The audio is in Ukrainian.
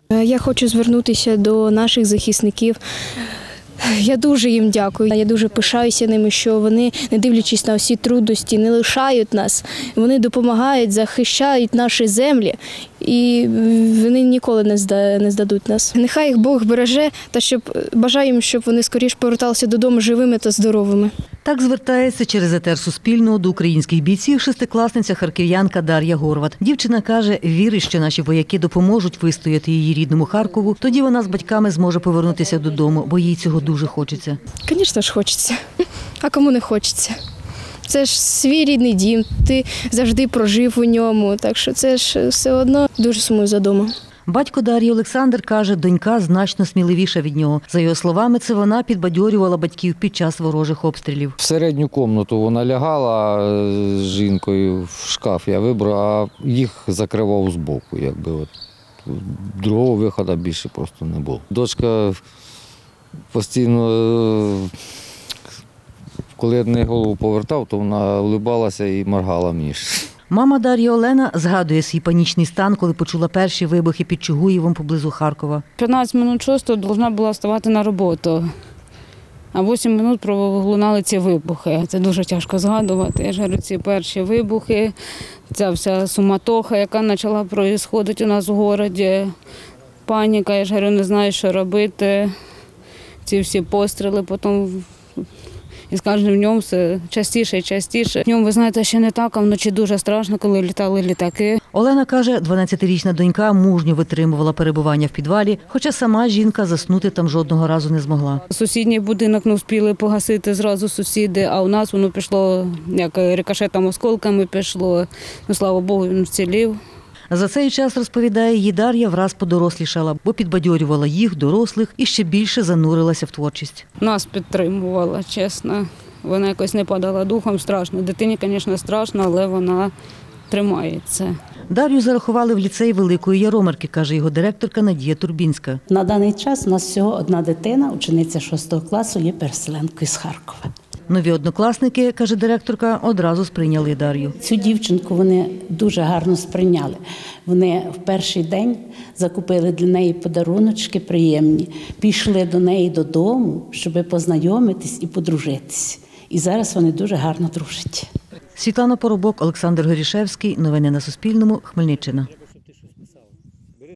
Я хочу звернутися до наших захисників. Я дуже їм дякую. Я дуже пишаюся ними, що вони, не дивлячись на всі трудності, не лишають нас. Вони допомагають, захищають наші землі і вони ніколи не здадуть нас. Нехай їх Бог береже та бажаю їм, щоб вони скоріше поверталися додому живими та здоровими. Так звертається через етер Суспільного до українських бійців шестикласниця харків'янка Дар'я Горват. Дівчина каже, вірить, що наші вояки допоможуть вистояти її рідному Харкову. Тоді вона з батьками зможе повернутися додому, бо їй цього дуже хочеться. Звісно ж, хочеться. А кому не хочеться? Це ж свій рідний дім, ти завжди прожив у ньому, так що це ж все одно дуже сумую за домом. Батько Дар'ї Олександр каже, донька значно сміливіша від нього. За його словами, це вона підбадьорювала батьків під час ворожих обстрілів. В середню кімнату вона лягала з жінкою, в шкаф я вибрав, а їх закривав збоку. Другого виходу більше просто не було. Дочка постійно, коли я на голову повертав, то вона улибалася і моргала мені. Мама Дар'ї Олена згадує свій панічний стан, коли почула перші вибухи під Чугуєвом поблизу Харкова. 15 минут 6 повинна була вставати на роботу, а 8 минут пролунали ці вибухи. Це дуже тяжко згадувати. Я ж говорю, ці перші вибухи, ця вся суматоха, яка почала відбуватися у нас в місті, паніка, я ж говорю, не знаю, що робити. Ці всі постріли, потім і з кожним днем все частіше і частіше. Днем, ви знаєте, ще не так, а вночі дуже страшно, коли літали літаки. Олена каже, 12-річна донька мужньо витримувала перебування в підвалі, хоча сама жінка заснути там жодного разу не змогла. Сусідній будинок не встигли погасити зразу сусіди, а у нас воно пішло, як рикошетом, осколками пішло. Ну, слава Богу, він вцілів. За цей час, розповідає, її Дар'я враз подорослішала, бо підбадьорювала їх, дорослих, і ще більше занурилася в творчість. Нас підтримувала, чесно. Вона якось не падала духом, страшно. Дитині, звісно, страшно, але вона тримається. Дар'ю зарахували в ліцей Великої Яромирки, каже його директорка Надія Турбінська. На даний час у нас всього одна дитина, учениця 6 класу, є переселенкою з Харкова. Нові однокласники, каже директорка, одразу сприйняли Дар'ю. Цю дівчинку вони дуже гарно сприйняли. Вони в перший день закупили для неї подаруночки приємні, пішли до неї додому, щоб познайомитись і подружитись. І зараз вони дуже гарно дружать. Світлана Поробок, Олександр Горішевський. Новини на Суспільному. Хмельниччина.